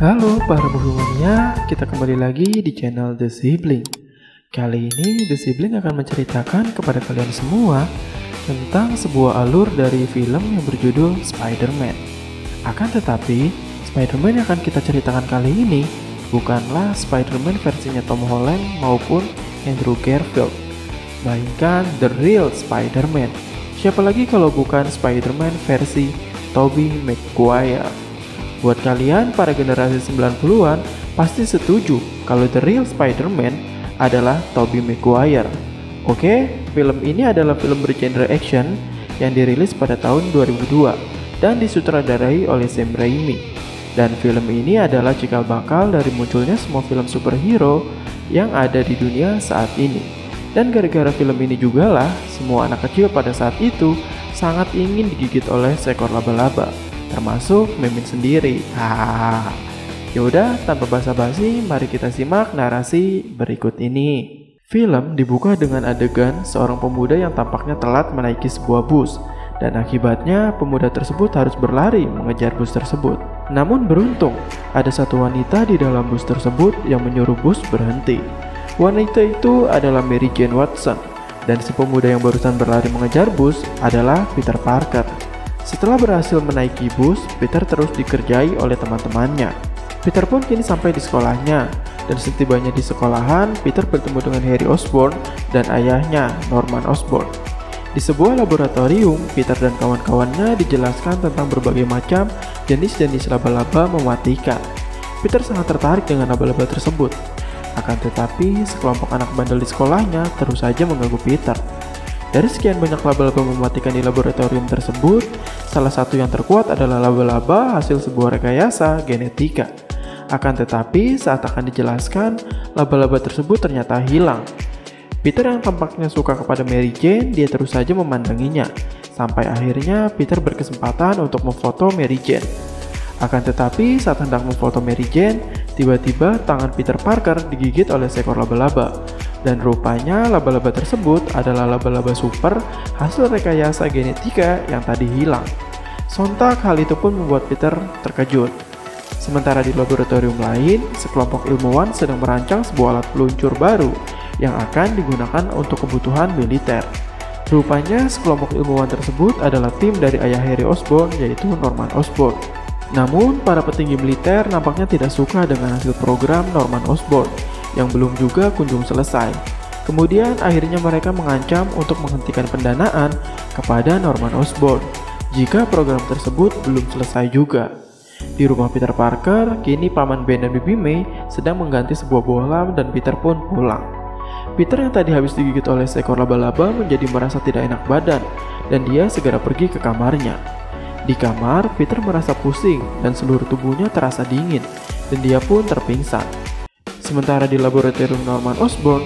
Halo para bukunya, kita kembali lagi di channel The Sibling. Kali ini The Sibling akan menceritakan kepada kalian semua tentang sebuah alur dari film yang berjudul Spider-Man. Akan tetapi, Spider-Man yang akan kita ceritakan kali ini bukanlah Spider-Man versinya Tom Holland maupun Andrew Garfield, melainkan The Real Spider-Man. Siapa lagi kalau bukan Spider-Man versi Tobey Maguire. Buat kalian para generasi 90-an pasti setuju kalau The Real Spider-Man adalah Tobey Maguire. Oke, film ini adalah film bergenre action yang dirilis pada tahun 2002 dan disutradarai oleh Sam Raimi. Dan film ini adalah cikal bakal dari munculnya semua film superhero yang ada di dunia saat ini. Dan gara-gara film ini jugalah semua anak kecil pada saat itu sangat ingin digigit oleh seekor laba-laba, termasuk Mimin sendiri. Yaudah, tanpa basa-basi, mari kita simak narasi berikut ini. Film dibuka dengan adegan seorang pemuda yang tampaknya telat menaiki sebuah bus, dan akibatnya pemuda tersebut harus berlari mengejar bus tersebut. Namun beruntung, ada satu wanita di dalam bus tersebut yang menyuruh bus berhenti. Wanita itu adalah Mary Jane Watson, dan si pemuda yang barusan berlari mengejar bus adalah Peter Parker. Setelah berhasil menaiki bus, Peter terus dikerjai oleh teman-temannya. Peter pun kini sampai di sekolahnya, dan setibanya di sekolahan, Peter bertemu dengan Harry Osborn dan ayahnya, Norman Osborn. Di sebuah laboratorium, Peter dan kawan-kawannya dijelaskan tentang berbagai macam jenis-jenis laba-laba mematikan. Peter sangat tertarik dengan laba-laba tersebut. Akan tetapi, sekelompok anak bandel di sekolahnya terus saja mengganggu Peter. Dari sekian banyak laba-laba mematikan di laboratorium tersebut, salah satu yang terkuat adalah laba-laba hasil sebuah rekayasa genetika. Akan tetapi, saat akan dijelaskan, laba-laba tersebut ternyata hilang. Peter yang tampaknya suka kepada Mary Jane, dia terus saja memandanginya, sampai akhirnya Peter berkesempatan untuk memfoto Mary Jane. Akan tetapi, saat hendak memfoto Mary Jane, tiba-tiba tangan Peter Parker digigit oleh seekor laba-laba. Dan rupanya laba-laba tersebut adalah laba-laba super hasil rekayasa genetika yang tadi hilang. Sontak hal itu pun membuat Peter terkejut. Sementara di laboratorium lain, sekelompok ilmuwan sedang merancang sebuah alat peluncur baru yang akan digunakan untuk kebutuhan militer. Rupanya sekelompok ilmuwan tersebut adalah tim dari ayah Harry Osborn, yaitu Norman Osborn. Namun, para petinggi militer nampaknya tidak suka dengan hasil program Norman Osborn yang belum juga kunjung selesai. Kemudian akhirnya mereka mengancam untuk menghentikan pendanaan kepada Norman Osborn jika program tersebut belum selesai juga. Di rumah Peter Parker, kini Paman Ben dan Bibi May sedang mengganti sebuah bola dan Peter pun pulang. Peter yang tadi habis digigit oleh seekor laba-laba menjadi merasa tidak enak badan dan dia segera pergi ke kamarnya. Di kamar, Peter merasa pusing dan seluruh tubuhnya terasa dingin dan dia pun terpingsan. Sementara di laboratorium Norman Osborn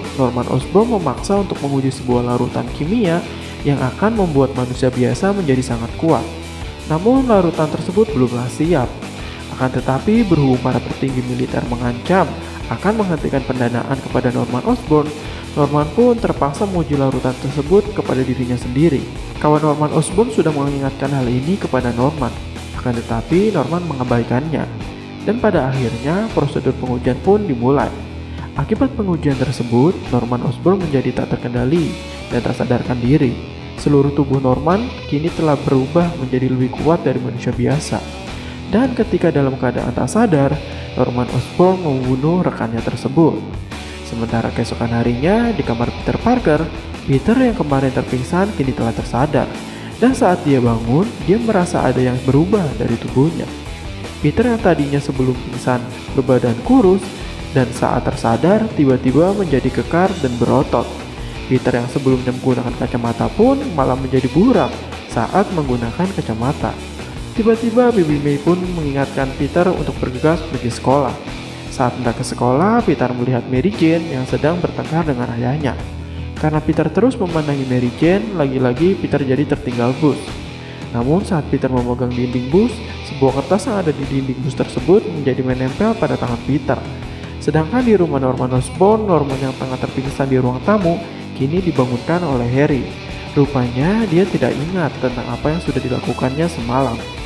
memaksa untuk menguji sebuah larutan kimia yang akan membuat manusia biasa menjadi sangat kuat. Namun larutan tersebut belumlah siap. Akan tetapi berhubung para petinggi militer mengancam akan menghentikan pendanaan kepada Norman Osborn, Norman pun terpaksa menguji larutan tersebut kepada dirinya sendiri. Kawan Norman Osborn sudah mengingatkan hal ini kepada Norman, akan tetapi Norman mengabaikannya. Dan pada akhirnya prosedur pengujian pun dimulai. Akibat pengujian tersebut, Norman Osborn menjadi tak terkendali dan tak sadarkan diri. Seluruh tubuh Norman kini telah berubah menjadi lebih kuat dari manusia biasa. Dan ketika dalam keadaan tak sadar, Norman Osborn membunuh rekannya tersebut. Sementara keesokan harinya di kamar Peter Parker, Peter yang kemarin terpingsan kini telah tersadar. Dan saat dia bangun, dia merasa ada yang berubah dari tubuhnya. Peter yang tadinya sebelum pingsan berbadan kurus dan saat tersadar tiba-tiba menjadi kekar dan berotot. Peter yang sebelumnya menggunakan kacamata pun malah menjadi buram saat menggunakan kacamata. Tiba-tiba Bibi May pun mengingatkan Peter untuk bergegas pergi sekolah. Saat hendak ke sekolah, Peter melihat Mary Jane yang sedang bertengkar dengan ayahnya. Karena Peter terus memandangi Mary Jane, lagi-lagi Peter jadi tertinggal bus. Namun saat Peter memegang dinding bus, sebuah kertas yang ada di dinding bus tersebut menjadi menempel pada tangan Peter. Sedangkan di rumah Norman Osborn, Norman yang tengah terpingsan di ruang tamu, kini dibangunkan oleh Harry. Rupanya dia tidak ingat tentang apa yang sudah dilakukannya semalam.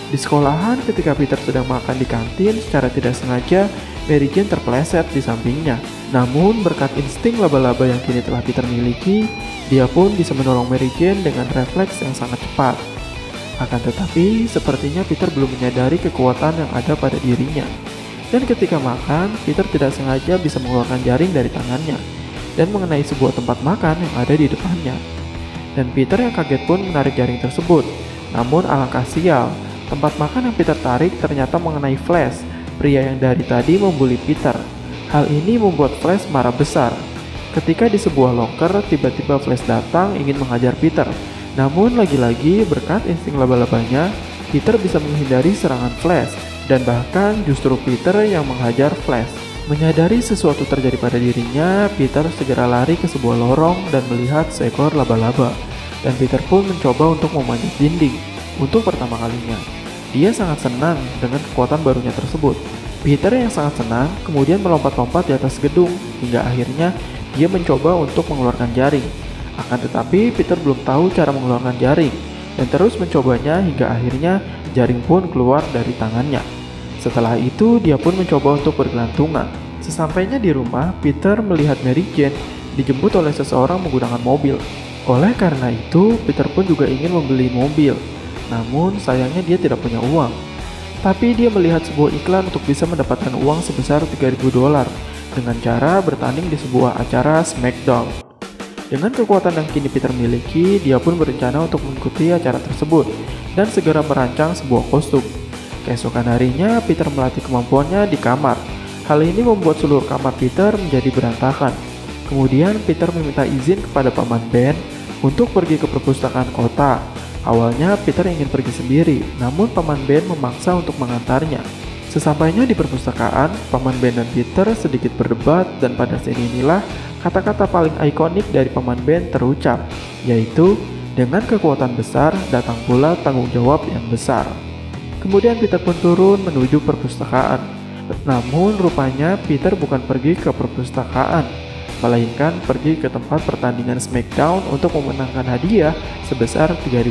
Di sekolahan, ketika Peter sedang makan di kantin, secara tidak sengaja Mary Jane terpeleset di sampingnya. Namun, berkat insting laba-laba yang kini telah Peter miliki, dia pun bisa menolong Mary Jane dengan refleks yang sangat cepat. Akan tetapi, sepertinya Peter belum menyadari kekuatan yang ada pada dirinya. Dan ketika makan, Peter tidak sengaja bisa mengeluarkan jaring dari tangannya dan mengenai sebuah tempat makan yang ada di depannya. Dan Peter yang kaget pun menarik jaring tersebut. Namun alangkah sial, tempat makan yang Peter tarik ternyata mengenai Flash, pria yang dari tadi membuli Peter. Hal ini membuat Flash marah besar. Ketika di sebuah loker, tiba-tiba Flash datang ingin menghajar Peter. Namun lagi-lagi berkat insting laba-labanya, Peter bisa menghindari serangan Flash, dan bahkan justru Peter yang menghajar Flash. Menyadari sesuatu terjadi pada dirinya, Peter segera lari ke sebuah lorong dan melihat seekor laba-laba. Dan Peter pun mencoba untuk memanjat dinding untuk pertama kalinya. Dia sangat senang dengan kekuatan barunya tersebut. Peter yang sangat senang kemudian melompat-lompat di atas gedung hingga akhirnya dia mencoba untuk mengeluarkan jaring. Akan tetapi Peter belum tahu cara mengeluarkan jaring dan terus mencobanya hingga akhirnya jaring pun keluar dari tangannya. Setelah itu dia pun mencoba untuk bergelantungan. Sesampainya di rumah, Peter melihat Mary Jane dijemput oleh seseorang menggunakan mobil. Oleh karena itu, Peter pun juga ingin membeli mobil. Namun sayangnya dia tidak punya uang. Tapi dia melihat sebuah iklan untuk bisa mendapatkan uang sebesar $3.000 dengan cara bertanding di sebuah acara SmackDown. Dengan kekuatan yang kini Peter miliki, dia pun berencana untuk mengikuti acara tersebut dan segera merancang sebuah kostum. Keesokan harinya, Peter melatih kemampuannya di kamar. Hal ini membuat seluruh kamar Peter menjadi berantakan. Kemudian Peter meminta izin kepada paman Ben untuk pergi ke perpustakaan kota. Awalnya Peter ingin pergi sendiri, namun paman Ben memaksa untuk mengantarnya. Sesampainya di perpustakaan, paman Ben dan Peter sedikit berdebat dan pada scene inilah kata-kata paling ikonik dari paman Ben terucap, yaitu dengan kekuatan besar datang pula tanggung jawab yang besar. Kemudian Peter pun turun menuju perpustakaan. Namun rupanya Peter bukan pergi ke perpustakaan, melainkan pergi ke tempat pertandingan SmackDown untuk memenangkan hadiah sebesar $3.000.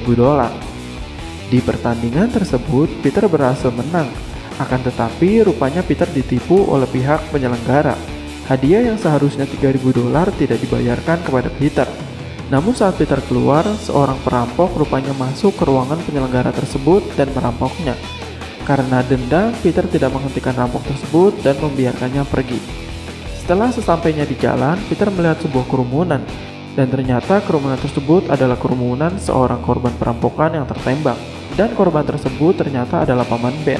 Di pertandingan tersebut, Peter berhasil menang. Akan tetapi, rupanya Peter ditipu oleh pihak penyelenggara. Hadiah yang seharusnya $3.000 tidak dibayarkan kepada Peter. Namun saat Peter keluar, seorang perampok rupanya masuk ke ruangan penyelenggara tersebut dan merampoknya. Karena dendam, Peter tidak menghentikan rampok tersebut dan membiarkannya pergi. Setelah sesampainya di jalan, Peter melihat sebuah kerumunan, dan ternyata kerumunan tersebut adalah kerumunan seorang korban perampokan yang tertembak, dan korban tersebut ternyata adalah paman Ben.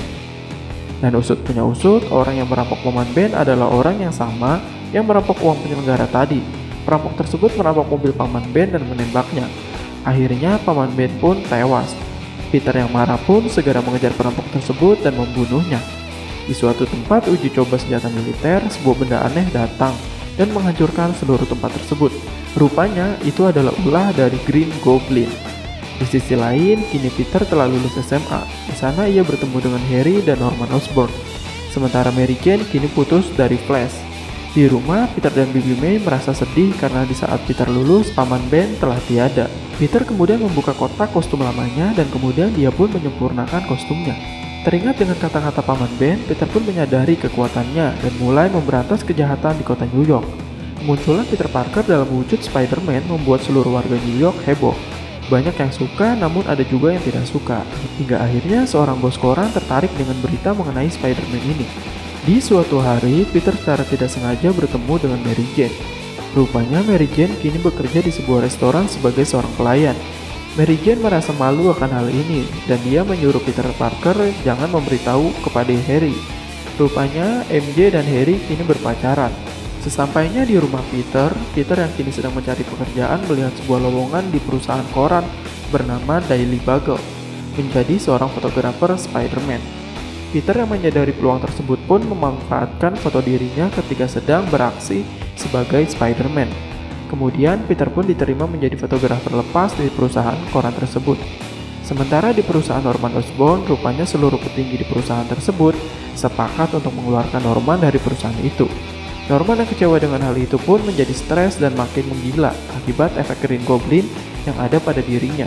Dan usut punya usut, orang yang merampok paman Ben adalah orang yang sama yang merampok uang penyelenggara tadi. Perampok tersebut merampok mobil paman Ben dan menembaknya. Akhirnya paman Ben pun tewas. Peter yang marah pun segera mengejar perampok tersebut dan membunuhnya. Di suatu tempat uji coba senjata militer, sebuah benda aneh datang dan menghancurkan seluruh tempat tersebut. Rupanya itu adalah ulah dari Green Goblin. Di sisi lain, kini Peter telah lulus SMA. Di sana ia bertemu dengan Harry dan Norman Osborn. Sementara Mary Jane kini putus dari Flash. Di rumah, Peter dan Bibi May merasa sedih karena di saat Peter lulus, paman Ben telah tiada. Peter kemudian membuka kotak kostum lamanya dan kemudian dia pun menyempurnakan kostumnya. Teringat dengan kata-kata paman Ben, Peter pun menyadari kekuatannya dan mulai memberantas kejahatan di kota New York. Kemunculan Peter Parker dalam wujud Spider-Man membuat seluruh warga New York heboh. Banyak yang suka, namun ada juga yang tidak suka. Hingga akhirnya seorang bos koran tertarik dengan berita mengenai Spider-Man ini. Di suatu hari, Peter secara tidak sengaja bertemu dengan Mary Jane. Rupanya Mary Jane kini bekerja di sebuah restoran sebagai seorang pelayan. Mary Jane merasa malu akan hal ini, dan dia menyuruh Peter Parker jangan memberitahu kepada Harry. Rupanya MJ dan Harry kini berpacaran. Sesampainya di rumah Peter yang kini sedang mencari pekerjaan melihat sebuah lowongan di perusahaan koran bernama Daily Bugle, menjadi seorang fotografer Spider-Man. Peter yang menyadari peluang tersebut pun memanfaatkan foto dirinya ketika sedang beraksi sebagai Spider-Man. Kemudian Peter pun diterima menjadi fotografer lepas di perusahaan koran tersebut. Sementara di perusahaan Norman Osborn, rupanya seluruh petinggi di perusahaan tersebut sepakat untuk mengeluarkan Norman dari perusahaan itu. Norman yang kecewa dengan hal itu pun menjadi stres dan makin menggila akibat efek Green Goblin yang ada pada dirinya.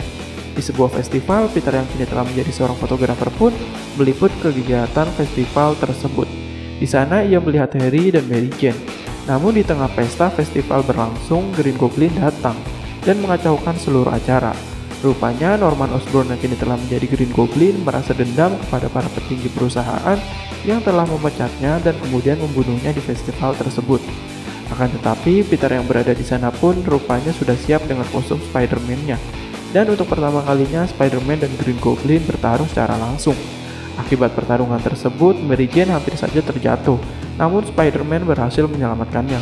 Di sebuah festival, Peter yang kini telah menjadi seorang fotografer pun meliput kegiatan festival tersebut. Di sana ia melihat Harry dan Mary Jane. Namun di tengah pesta festival berlangsung, Green Goblin datang dan mengacaukan seluruh acara. Rupanya Norman Osborn yang kini telah menjadi Green Goblin merasa dendam kepada para petinggi perusahaan yang telah memecatnya dan kemudian membunuhnya di festival tersebut. Akan tetapi, Peter yang berada di sana pun rupanya sudah siap dengan kostum Spider-Man-nya. Dan untuk pertama kalinya, Spider-Man dan Green Goblin bertarung secara langsung. Akibat pertarungan tersebut, Mary Jane hampir saja terjatuh, namun Spider-Man berhasil menyelamatkannya.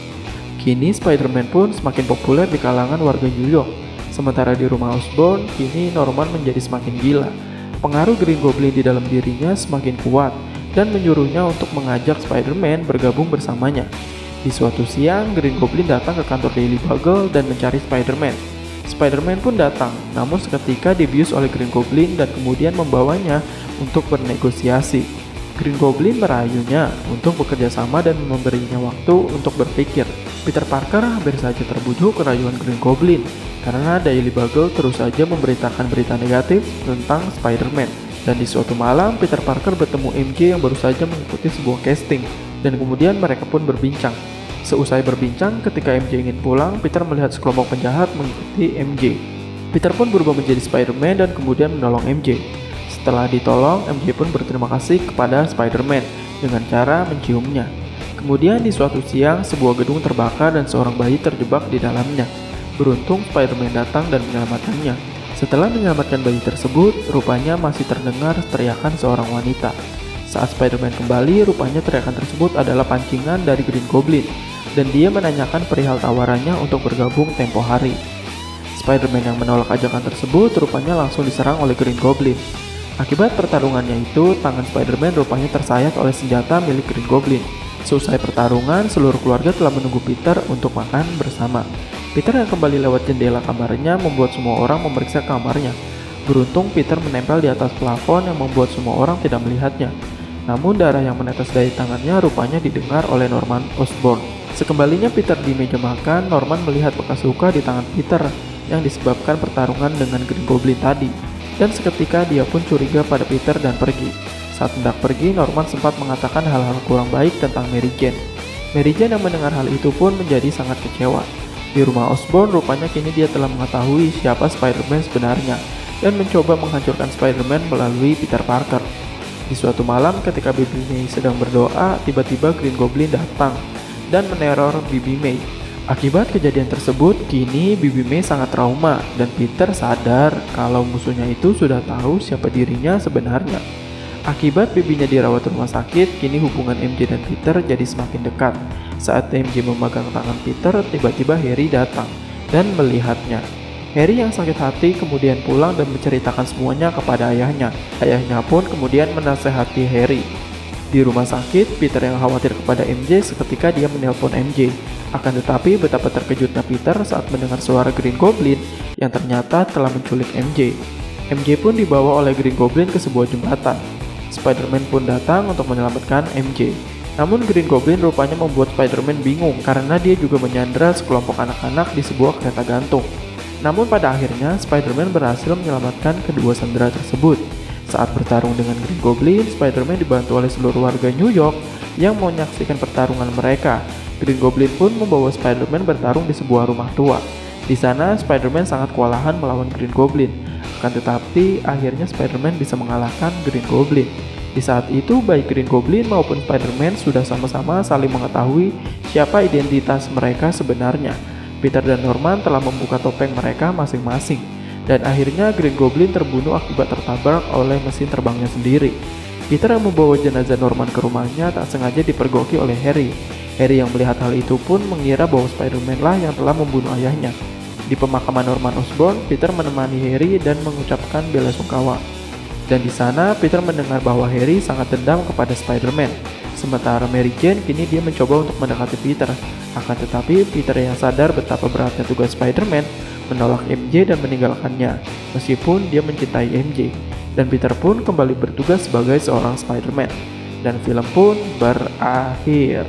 Kini Spider-Man pun semakin populer di kalangan warga New York. Sementara di rumah Osborn, kini Norman menjadi semakin gila. Pengaruh Green Goblin di dalam dirinya semakin kuat dan menyuruhnya untuk mengajak Spider-Man bergabung bersamanya. Di suatu siang, Green Goblin datang ke kantor Daily Bugle dan mencari Spider-Man. Spider-Man pun datang, namun seketika dibius oleh Green Goblin dan kemudian membawanya untuk bernegosiasi. Green Goblin merayunya untuk bekerja sama dan memberinya waktu untuk berpikir. Peter Parker hampir saja terbujuk ke rayuan Green Goblin karena Daily Bugle terus saja memberitakan berita negatif tentang Spider-Man. Dan di suatu malam, Peter Parker bertemu MJ yang baru saja mengikuti sebuah casting, dan kemudian mereka pun berbincang. Seusai berbincang, ketika MJ ingin pulang, Peter melihat sekelompok penjahat mengikuti MJ. Peter pun berubah menjadi Spider-Man dan kemudian menolong MJ. Setelah ditolong, MJ pun berterima kasih kepada Spider-Man dengan cara menciumnya. Kemudian di suatu siang, sebuah gedung terbakar dan seorang bayi terjebak di dalamnya. Beruntung Spider-Man datang dan menyelamatkannya. Setelah menyelamatkan bayi tersebut, rupanya masih terdengar teriakan seorang wanita. Saat Spider-Man kembali, rupanya teriakan tersebut adalah pancingan dari Green Goblin, dan dia menanyakan perihal tawarannya untuk bergabung tempo hari. Spider-Man yang menolak ajakan tersebut rupanya langsung diserang oleh Green Goblin. Akibat pertarungannya itu, tangan Spider-Man rupanya tersayat oleh senjata milik Green Goblin. Seusai pertarungan, seluruh keluarga telah menunggu Peter untuk makan bersama. Peter yang kembali lewat jendela kamarnya membuat semua orang memeriksa kamarnya. Beruntung Peter menempel di atas plafon yang membuat semua orang tidak melihatnya. Namun darah yang menetes dari tangannya rupanya didengar oleh Norman Osborn. Sekembalinya Peter di meja makan, Norman melihat bekas luka di tangan Peter yang disebabkan pertarungan dengan Green Goblin tadi. Dan seketika dia pun curiga pada Peter dan pergi. Saat hendak pergi, Norman sempat mengatakan hal-hal kurang baik tentang Mary Jane. Mary Jane yang mendengar hal itu pun menjadi sangat kecewa. Di rumah Osborn, rupanya kini dia telah mengetahui siapa Spider-Man sebenarnya dan mencoba menghancurkan Spider-Man melalui Peter Parker. Di suatu malam ketika Bibi May sedang berdoa, tiba-tiba Green Goblin datang dan meneror Bibi May. Akibat kejadian tersebut, kini Bibi May sangat trauma dan Peter sadar kalau musuhnya itu sudah tahu siapa dirinya sebenarnya. Akibat bibinya dirawat rumah sakit, kini hubungan MJ dan Peter jadi semakin dekat. Saat MJ memegang tangan Peter, tiba-tiba Harry datang dan melihatnya. Harry yang sakit hati kemudian pulang dan menceritakan semuanya kepada ayahnya. Ayahnya pun kemudian menasehati Harry. Di rumah sakit, Peter yang khawatir kepada MJ seketika dia menelpon MJ. Akan tetapi betapa terkejutnya Peter saat mendengar suara Green Goblin yang ternyata telah menculik MJ. MJ pun dibawa oleh Green Goblin ke sebuah jembatan. Spider-Man pun datang untuk menyelamatkan MJ. Namun Green Goblin rupanya membuat Spider-Man bingung karena dia juga menyandra sekelompok anak-anak di sebuah kereta gantung. Namun pada akhirnya Spider-Man berhasil menyelamatkan kedua sandera tersebut. Saat bertarung dengan Green Goblin, Spider-Man dibantu oleh seluruh warga New York yang menyaksikan pertarungan mereka. Green Goblin pun membawa Spider-Man bertarung di sebuah rumah tua. Di sana Spider-Man sangat kewalahan melawan Green Goblin. Akan tetapi akhirnya Spider-Man bisa mengalahkan Green Goblin. Di saat itu baik Green Goblin maupun Spider-Man sudah sama-sama saling mengetahui siapa identitas mereka sebenarnya. Peter dan Norman telah membuka topeng mereka masing-masing, dan akhirnya Green Goblin terbunuh akibat tertabrak oleh mesin terbangnya sendiri. Peter yang membawa jenazah Norman ke rumahnya tak sengaja dipergoki oleh Harry. Harry yang melihat hal itu pun mengira bahwa Spider-Man lah yang telah membunuh ayahnya. Di pemakaman Norman Osborn, Peter menemani Harry dan mengucapkan belasungkawa. Dan di sana Peter mendengar bahwa Harry sangat dendam kepada Spider-Man. Sementara Mary Jane kini dia mencoba untuk mendekati Peter. Akan tetapi Peter yang sadar betapa beratnya tugas Spider-Man menolak MJ dan meninggalkannya, meskipun dia mencintai MJ. Dan Peter pun kembali bertugas sebagai seorang Spider-Man. Dan film pun berakhir.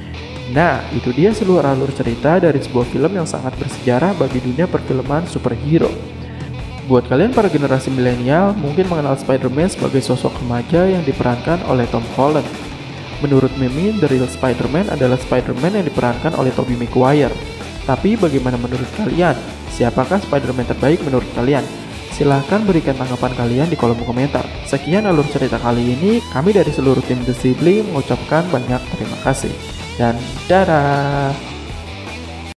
Nah, itu dia seluruh alur cerita dari sebuah film yang sangat bersejarah bagi dunia perfilman superhero. Buat kalian para generasi milenial, mungkin mengenal Spider-Man sebagai sosok remaja yang diperankan oleh Tom Holland. Menurut Mimin, The Real Spider-Man adalah Spider-Man yang diperankan oleh Tobey Maguire. Tapi bagaimana menurut kalian? Siapakah Spider-Man terbaik menurut kalian? Silahkan berikan tanggapan kalian di kolom komentar. Sekian alur cerita kali ini, kami dari seluruh tim The Sibling mengucapkan banyak terima kasih. Dan dadah!